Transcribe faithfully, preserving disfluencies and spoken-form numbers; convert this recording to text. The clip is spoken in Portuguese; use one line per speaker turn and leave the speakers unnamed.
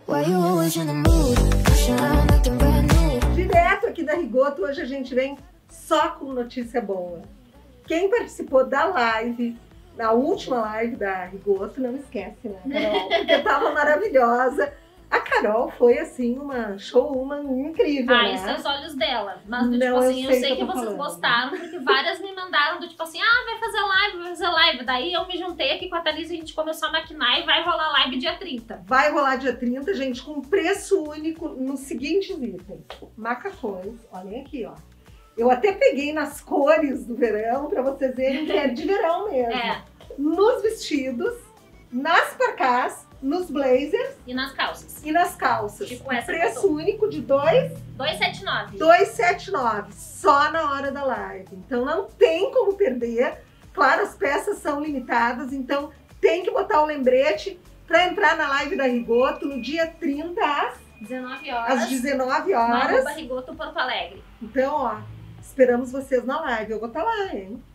Direto aqui da Rigoto, hoje a gente vem só com notícia boa. Quem participou da live, na última live da Rigoto, não esquece, né, Carol? Porque tava maravilhosa. A Carol foi, assim, uma showwoman incrível,
Ah,
né?
isso é os olhos dela. Mas, do,
Não,
tipo assim,
eu
eu
sei
sei
que
que,
eu tô
vocês
falando.
gostaram, porque várias me mandaram do tipo assim, ah, vai fazer live, vai fazer live. Daí eu me juntei aqui com a Thalys e a gente começou a maquinar e vai rolar live dia trinta.
Vai rolar dia trinta, gente, com preço único nos seguintes itens. Macacões, olhem aqui, ó. Eu até peguei nas cores do verão pra vocês verem que é de verão mesmo.
É.
Nos vestidos, nas parcás, nos blazers
E nas calças.
e nas calças.
Tipo essa que eu
Preço
tô.
único de dois
duzentos e setenta e nove.
duzentos e setenta e nove, só na hora da live. Então não tem como perder. Claro, as peças são limitadas, então tem que botar o lembrete para entrar na live da Rigoto no dia trinta às,
dezenove horas.
às dezenove
No
horas.
arroba Rigoto Porto Alegre.
Então, ó, esperamos vocês na live. Eu vou estar lá, hein?